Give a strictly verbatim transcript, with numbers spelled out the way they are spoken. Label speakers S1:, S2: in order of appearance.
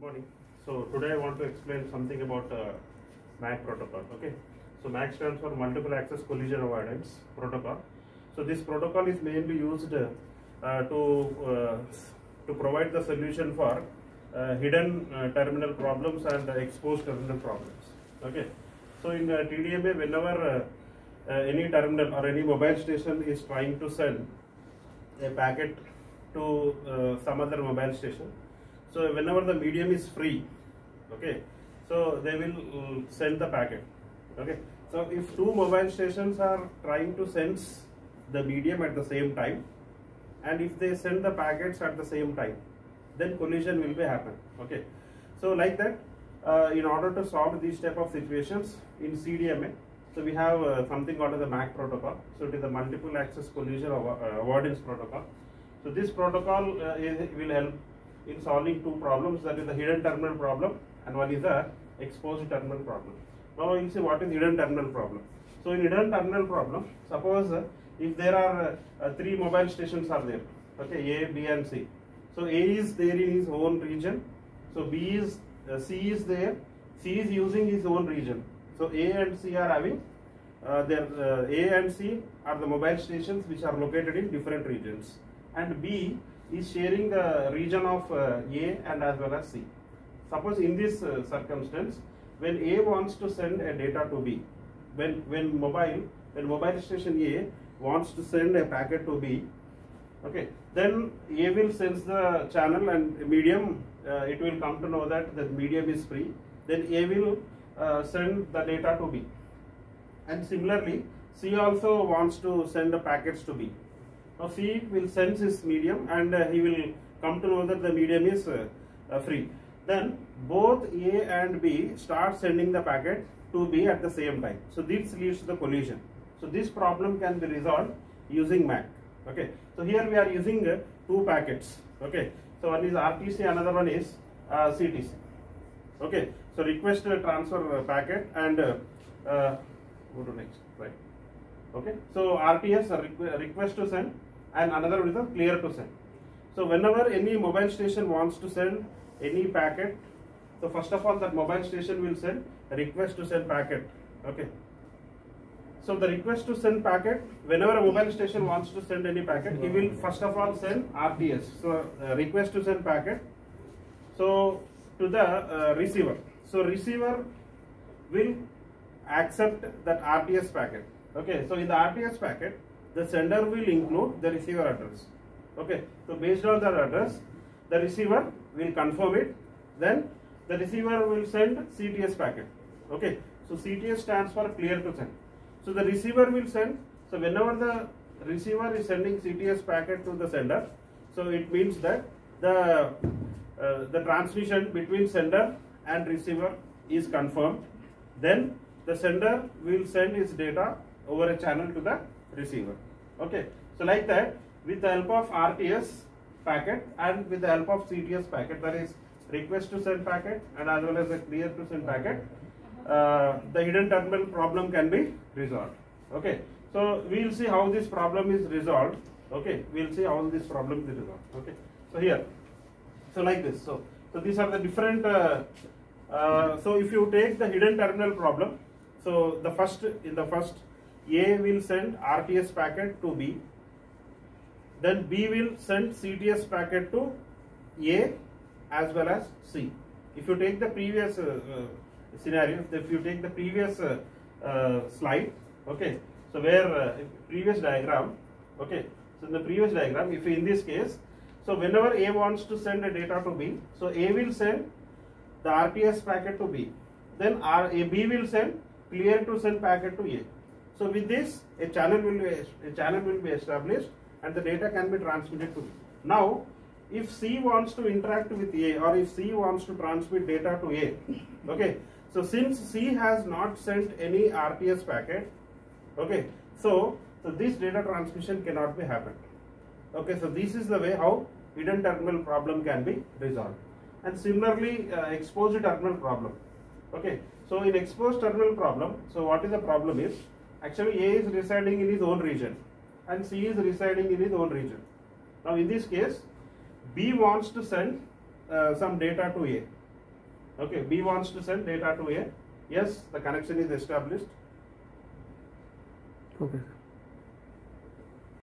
S1: morning. So today I want to explain something about uh, M A C protocol. Okay, so M A C stands for Multiple Access Collision Avoidance Protocol. So this protocol is mainly used uh, to uh, to provide the solution for uh, hidden uh, terminal problems and uh, exposed terminal problems. Okay, so in uh, T D M A, whenever uh, uh, any terminal or any mobile station is trying to send a packet to uh, some other mobile station, so whenever the medium is free, okay, so they will uh, send the packet. Okay, so if two mobile stations are trying to sense the medium at the same time, and if they send the packets at the same time, then collision will be happen. Okay, so like that, uh, in order to solve these type of situations in C D M A, so we have uh, something called as the M A C protocol. So it is the Multiple Access Collision Avo uh, Avoidance Protocol. So this protocol uh, is, will help in solving two problems, that is the hidden terminal problem and one is the exposed terminal problem. Now you will see what is hidden terminal problem. So in hidden terminal problem, suppose uh, if there are uh, uh, three mobile stations are there, okay, A, B and C. So A is there in his own region, so B is, uh, C is there, C is using his own region. So A and C are having, uh, their uh, A and C are the mobile stations which are located in different regions, and B is sharing the region of uh, A and as well as C. Suppose in this uh, circumstance, when A wants to send a data to B, when when mobile when mobile station A wants to send a packet to B, okay, then A will sense the channel and medium. Uh, it will come to know that the medium is free. Then A will uh, send the data to B, and similarly C also wants to send the packets to B. Now C will sense his medium and uh, he will come to know that the medium is uh, uh, free. Then both A and B start sending the packet to B at the same time. So this leads to the collision. So this problem can be resolved using M A C. Okay. So here we are using uh, two packets. Okay. So one is R T C, another one is uh, C T C. Okay. So request uh, transfer uh, packet and uh, uh, go to next. Right. Okay. So R T S, a requ request to send, and another is a clear to send. So whenever any mobile station wants to send any packet, so first of all that mobile station will send a request to send packet. Okay. So the request to send packet, whenever a mobile station wants to send any packet, he will first of all send R T S. So uh, request to send packet. So to the uh, receiver. So receiver will accept that R T S packet. Okay. So in the R T S packet, the sender will include the receiver address. Okay. So based on that address, the receiver will confirm it. Then the receiver will send C T S packet. Okay. So C T S stands for clear to send. So the receiver will send. So whenever the receiver is sending C T S packet to the sender, so it means that the uh, the transmission between sender and receiver is confirmed. Then the sender will send its data over a channel to the receiver. Okay. So like that, with the help of R T S packet and with the help of C T S packet, that is request to send packet and as well as a clear to send packet, uh, the hidden terminal problem can be resolved. Okay. So we will see how this problem is resolved. Okay. We will see how this problem is resolved. Okay. So here, so like this. So so these are the different. Uh, uh, so if you take the hidden terminal problem, so the first in the first, A will send R T S packet to B. Then B will send C T S packet to A as well as C. If you take the previous uh, uh, scenario, if you take the previous uh, uh, slide, okay, so where uh, previous diagram, okay, so in the previous diagram, if in this case, so whenever A wants to send a data to B, so A will send the R T S packet to B. Then R A B will send clear to send packet to A. So with this, a channel will be a channel will be established, and the data can be transmitted to B. Now, if C wants to interact with A, or if C wants to transmit data to A, okay. So since C has not sent any R T S packet, okay. So so this data transmission cannot be happened. Okay. So this is the way how hidden terminal problem can be resolved. And similarly, uh, exposed terminal problem. Okay. So in exposed terminal problem, so what is the problem is, actually A is residing in his own region and C is residing in his own region. Now in this case, B wants to send uh, some data to A. Okay, B wants to send data to A. Yes, the connection is established.
S2: Okay.